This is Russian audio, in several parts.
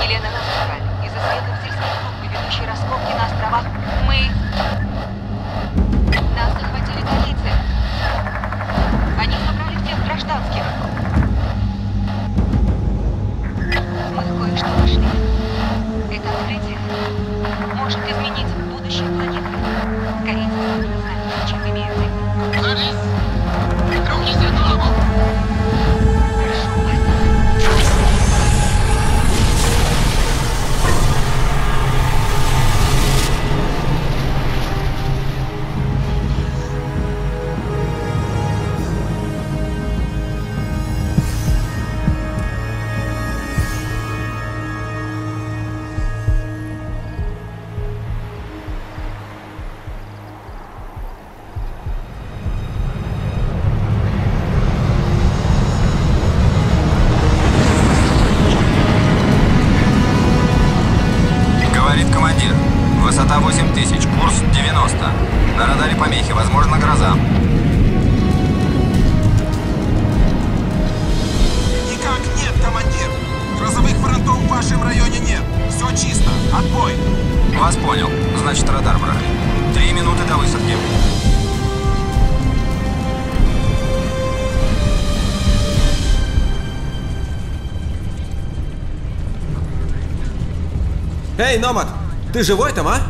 Елена Вертикаль. Из-за исследовательской группы, ведущей раскопки на островах, Нас захватили корейцы. Они забрали всех гражданских. Мы кое-что нашли. Это открытие может изменить будущее планеты. Корейцы точно знают, чем имеют. Ложись! Друг несет голову! Прошу вас. Говорит командир. Высота 8000, курс 90. На радаре помехи, возможно, гроза. Никак нет, командир! Грозовых фронтов в вашем районе нет. Все чисто. Отбой. Вас понял. Значит, радар брали. 3 минуты до высадки. Эй, Номад, ты живой там, а?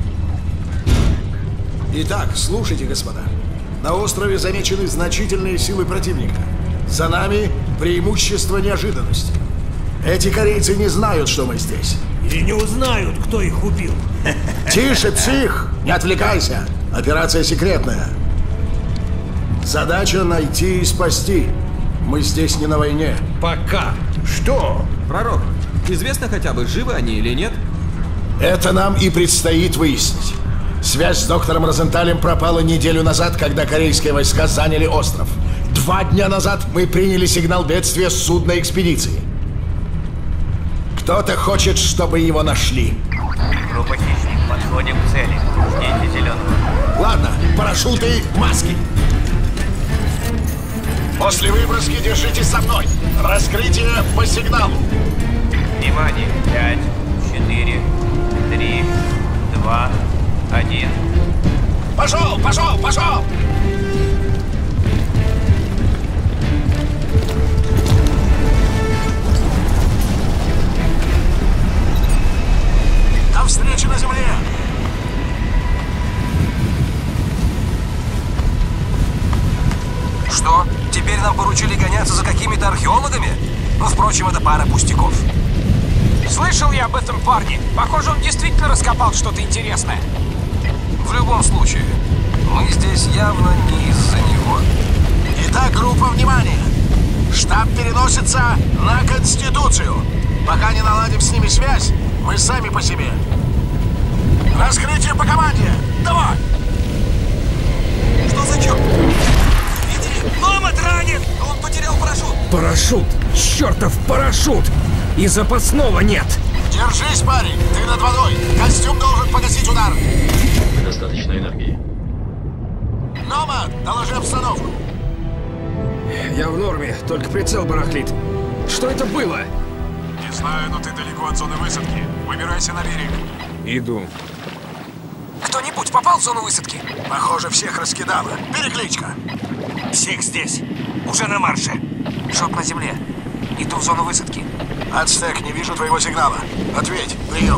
Итак, слушайте, господа. На острове замечены значительные силы противника. За нами преимущество неожиданности. Эти корейцы не знают, что мы здесь. И не узнают, кто их убил. Тише, псих! Не отвлекайся. Операция секретная. Задача найти и спасти. Мы здесь не на войне. Пока. Что? Пророк, известно хотя бы, живы они или нет? Это нам и предстоит выяснить. Связь с доктором Розенталем пропала неделю назад, когда корейские войска заняли остров. 2 дня назад мы приняли сигнал бедствия с судна экспедиции. Кто-то хочет, чтобы его нашли. Группа «Хищник», подходим к цели. Ждите зеленого. Ладно, парашюты, маски. После выброски держитесь со мной. Раскрытие по сигналу. Внимание! 5, 4, 3, 2, 1. Пошел, пошел, пошел! До встречи на земле! Что? Теперь нам поручили гоняться за какими-то археологами? Ну, впрочем, это пара пустяков. Слышал я об этом парне. Похоже, он действительно раскопал что-то интересное. В любом случае, мы здесь явно не из-за него. Итак, группа, внимание! Штаб переносится на Конституцию. Пока не наладим с ними связь, мы сами по себе. Раскрытие по команде! Давай! Что за черт? Иди! Номад ранен! Он потерял парашют! Парашют! Чертов парашют! И запасного нет! Держись, парень! Ты над водой! Костюм должен погасить удар! Достаточно энергии. Номад, доложи обстановку. Я в норме, только прицел барахлит. Что это было? Не знаю, но ты далеко от зоны высадки. Выбирайся на берег. Иду. Кто-нибудь попал в зону высадки? Похоже, всех раскидало. Перекличка. Всех здесь. Уже на марше. Шот на земле. Иду в зону высадки. Ацтек, не вижу твоего сигнала. Ответь, прием.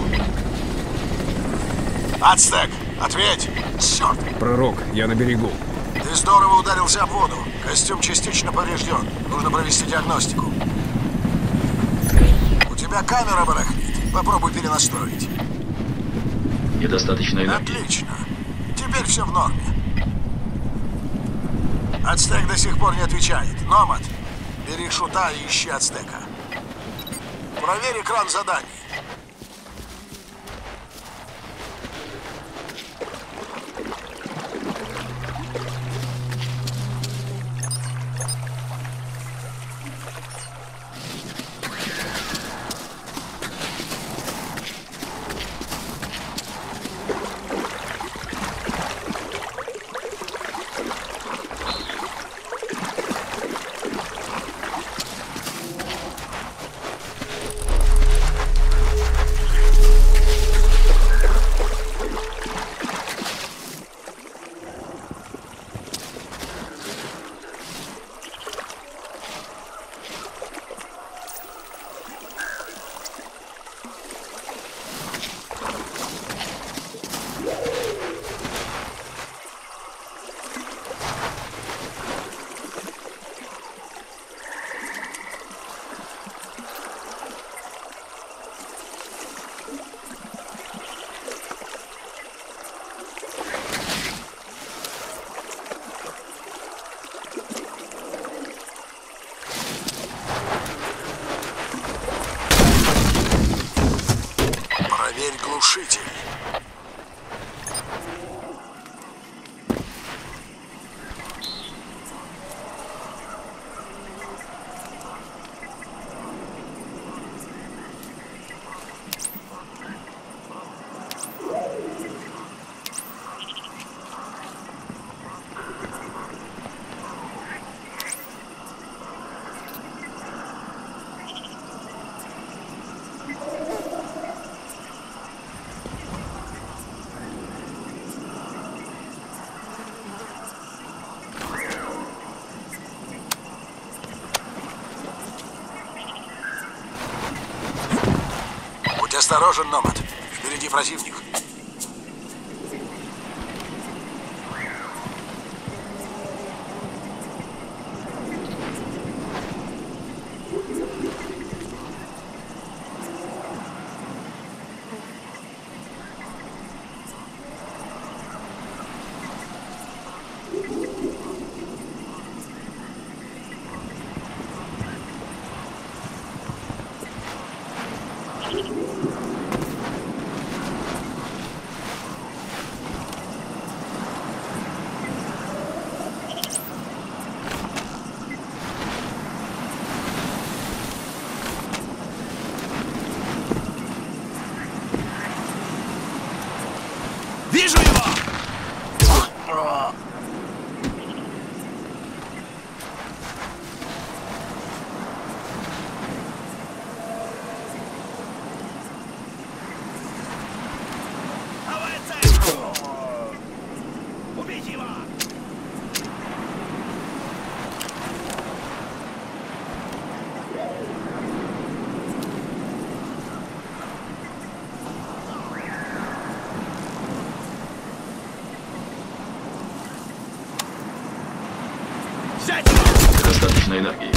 Ацтек, ответь. Черт. Пророк, я на берегу. Ты здорово ударился об воду. Костюм частично поврежден. Нужно провести диагностику. У тебя камера барахлит. Попробуй перенастроить. Недостаточно энергии. Отлично. Теперь все в норме. Ацтек до сих пор не отвечает. Номад, бери шута и ищи Ацтека. Проверь экран заданий. Глушитель. Будь осторожен, Номад. Впереди противник. Вижу его! Убить его! Достаточно энергии.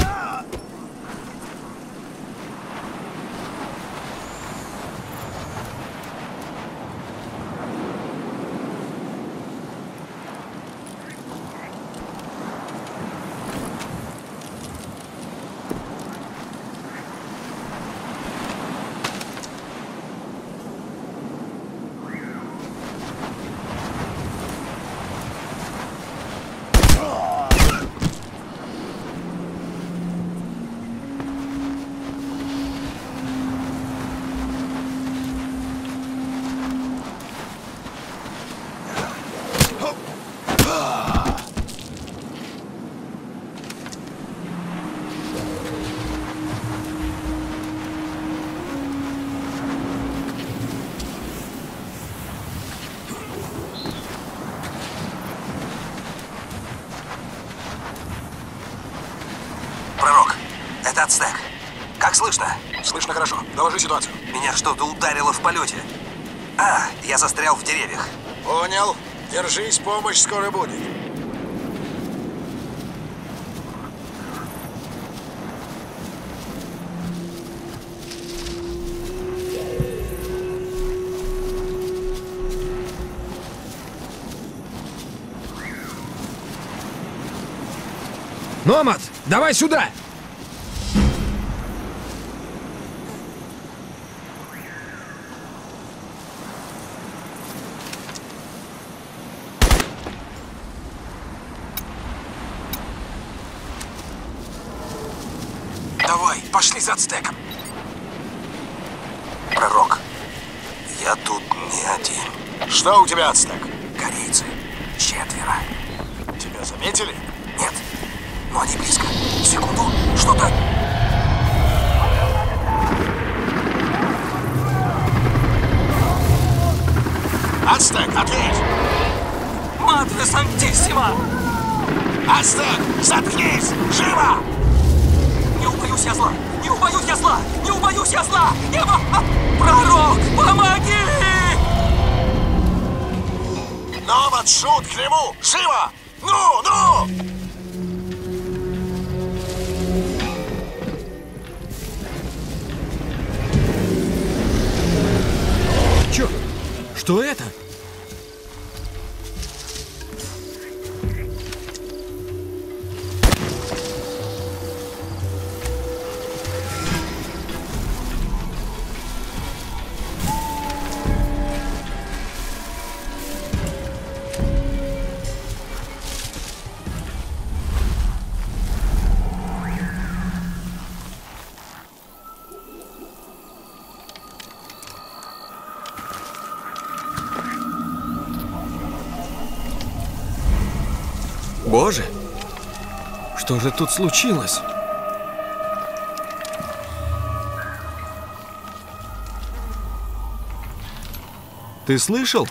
Пророк, это Ацтек. Как слышно? Слышно хорошо. Доложи ситуацию. Меня что-то ударило в полете. А, я застрял в деревьях. Понял. Держись, помощь скоро будет. Номад, давай сюда! Давай, пошли за Ацтеком. Пророк, я тут не один. Что у тебя, Ацтек? Корейцы. 4. Тебя заметили? Нет, но они близко. Секунду, что-то... Ацтек, ответь! Мадре Сантиссима! Ацтек, заткнись! Живо! Не убоюсь я зла! Не убоюсь я зла! Не убоюсь я зла! Небо! Пророк, помоги! Номад, шут к нему! Живо! Ну, ну! Чё? Что это? Боже! Что же тут случилось? Ты слышал?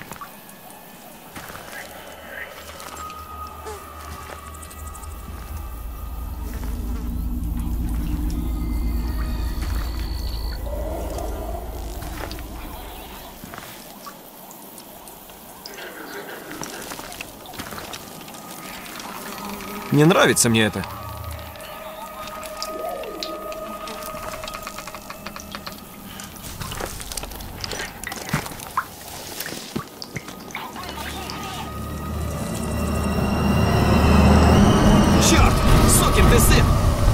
Не нравится мне это. Черт! Сукин ты сын!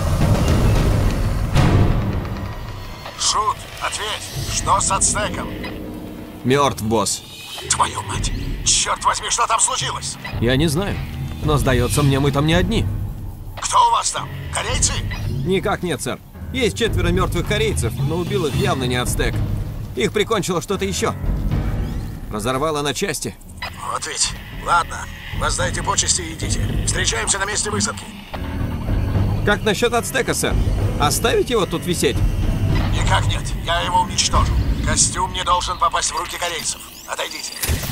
Шут, ответь, что с Ацтеком? Мертв, босс. Твою мать! Черт возьми, что там случилось? Я не знаю. Но, сдается мне, мы там не одни. Кто у вас там? Корейцы? Никак нет, сэр. Есть 4 мертвых корейцев, но убил их явно не Ацтек. Их прикончило что-то еще. Разорвало на части. Вот ведь. Ладно, воздайте почести и идите. Встречаемся на месте высадки. Как насчет Ацтека, сэр? Оставить его тут висеть? Никак нет, я его уничтожу. Костюм не должен попасть в руки корейцев. Отойдите.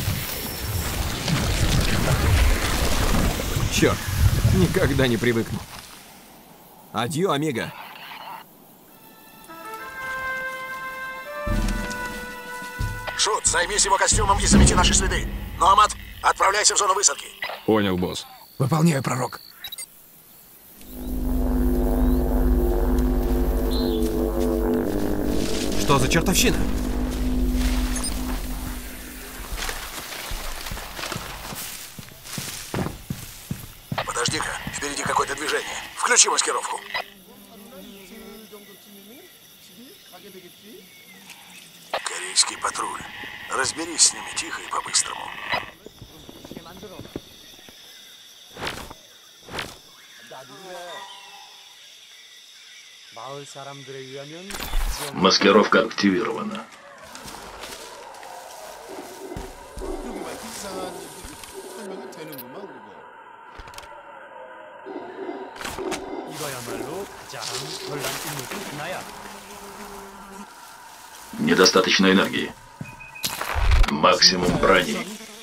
Черт, никогда не привыкну. Адью, амиго. Шут, займись его костюмом и замети наши следы. Номад, отправляйся в зону высадки. Понял, босс. Выполняю, пророк. Что за чертовщина? Подожди-ка, впереди какое-то движение. Включи маскировку. Корейский патруль. Разберись с ними тихо и по-быстрому. Маскировка активирована. Недостаточно энергии. Максимум брони.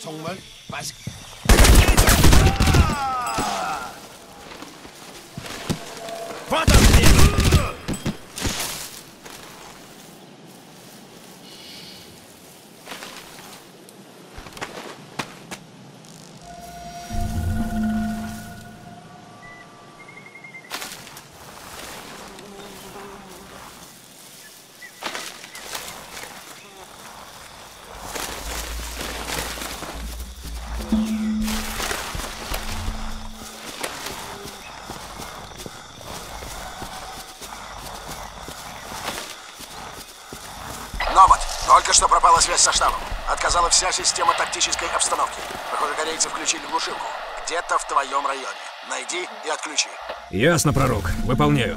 Номад, только что пропала связь со штабом. Отказала вся система тактической обстановки. Похоже, корейцы включили глушилку. Где-то в твоем районе. Найди и отключи. Ясно, пророк. Выполняю.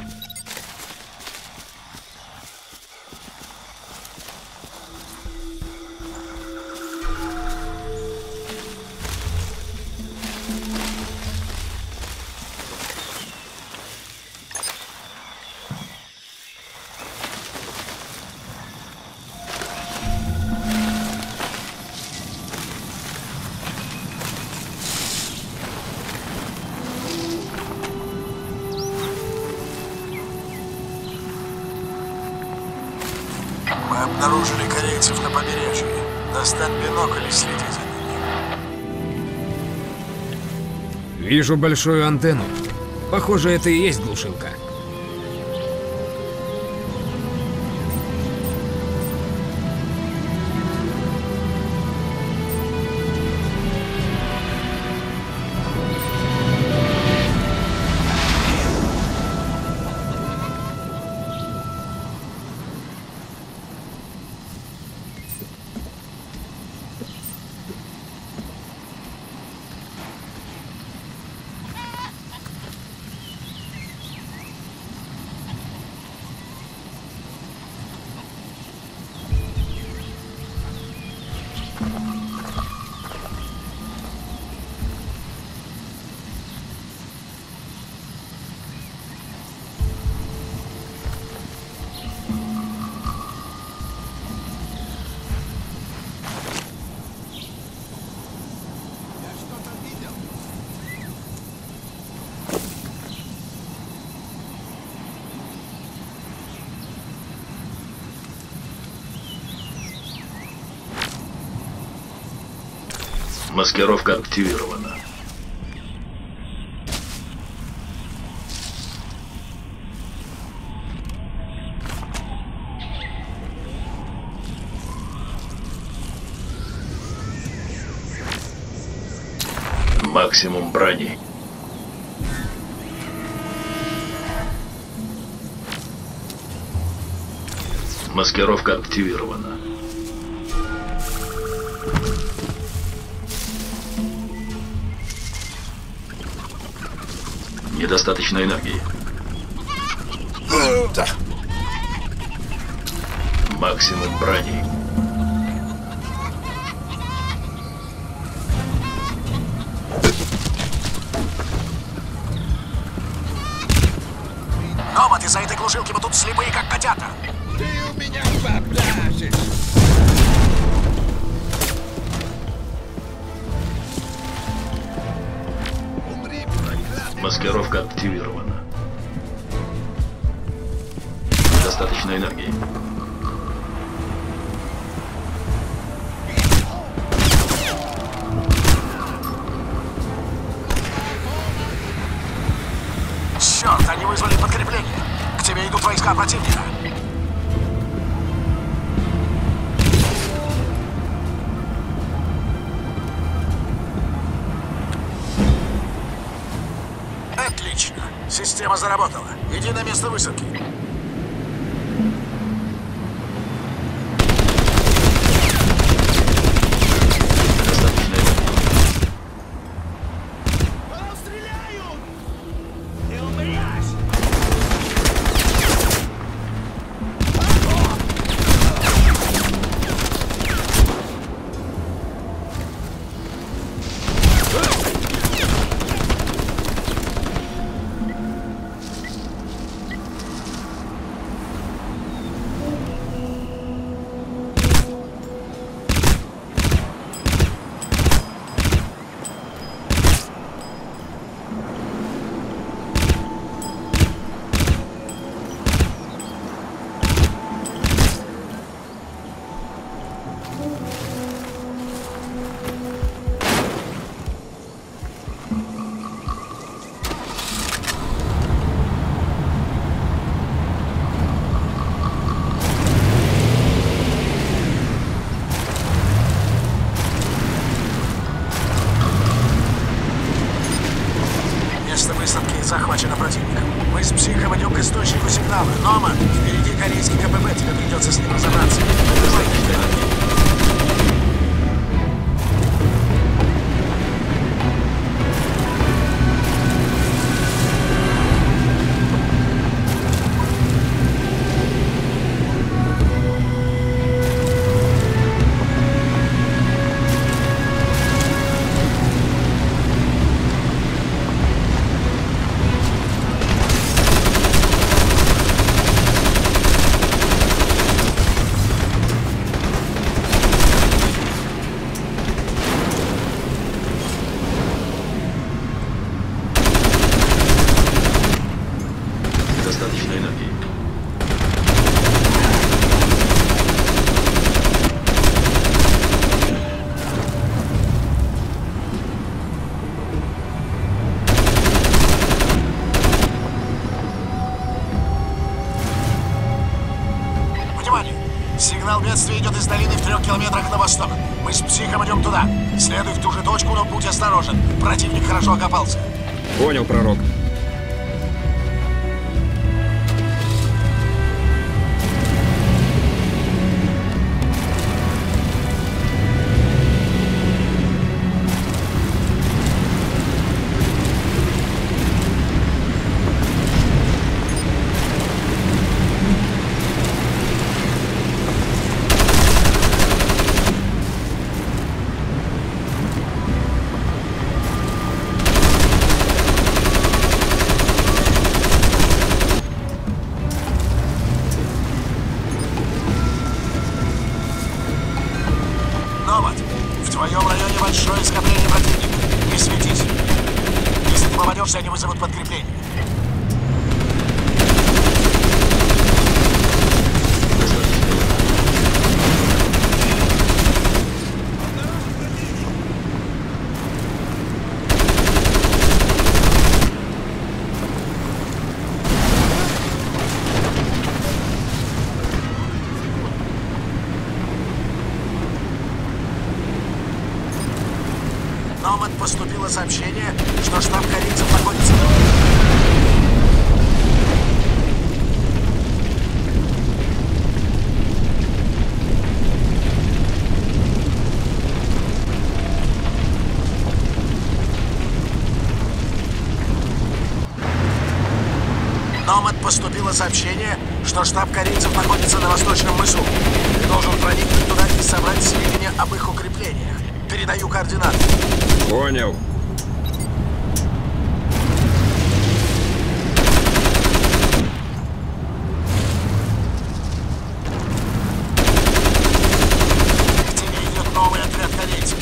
Мы обнаружили корейцев на побережье. Достань бинокль и следи за ними. Вижу большую антенну. Похоже, это и есть глушилка. Маскировка активирована. Максимум брони. Маскировка активирована. Недостаточно энергии. Максимум брони. Номад, из-за этой глушилки мы тут слепые, как котята. Ты у меня попляшешь. Умри, проклятый. Маскировка активирована. Достаточно энергии. Черт, они вызвали подкрепление. К тебе идут войска противника. Отлично. Система заработала. Иди на место высадки. Достаточно энергии. Стреляют! Ты умрешь! Место высадки захвачено противником. Мы с психом идем к источнику сигнала. Номад, впереди корейский КПП, тебе придется с ним разобраться. Достаточно энергии. Внимание! Сигнал бедствия идет из долины в 3 километрах на восток. Мы с психом идем туда. Следуй в ту же точку, но будь осторожен. Противник хорошо окопался. Понял, пророк. поступило сообщение, что штаб корейцев находится... Номад, поступило сообщение, что штаб корейцев находится на Восточном мысу. Ты должен проникнуть туда и собрать сведения об их укреплениях. Передаю координаты. Понял. К тебе идет новый отряд корейцев.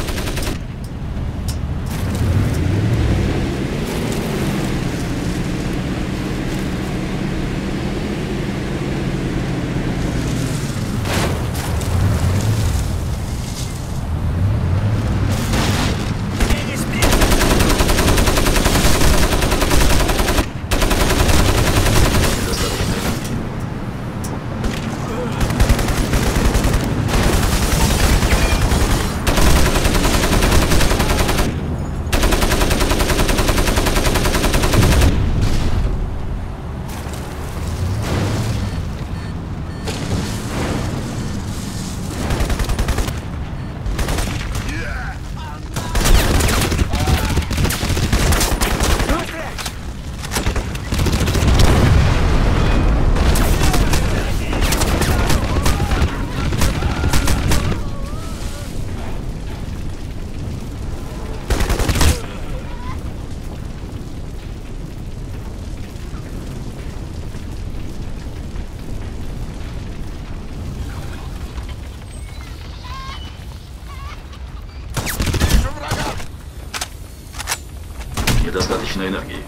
Недостаточно энергии.